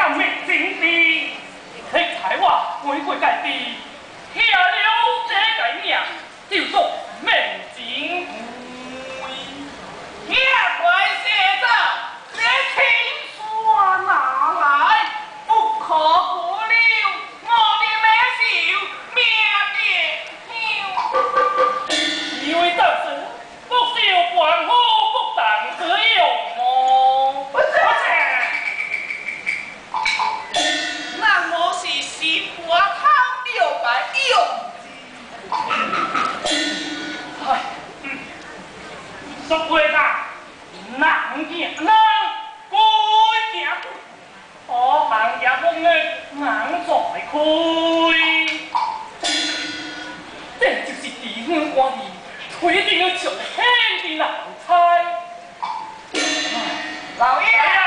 到明正地，天才话每过界地，下了这个名，就做明正会。 野怪社长，这青山拿来，不可不留，我的美秀命的秀。 以为当时不受官府不当之用么？ 不是，那我是新花汤了白用。 哎，说话啦，人行人，鬼行鬼，好行也讲的人在开。这就是地方官吏推定要上天的难猜。 老爷。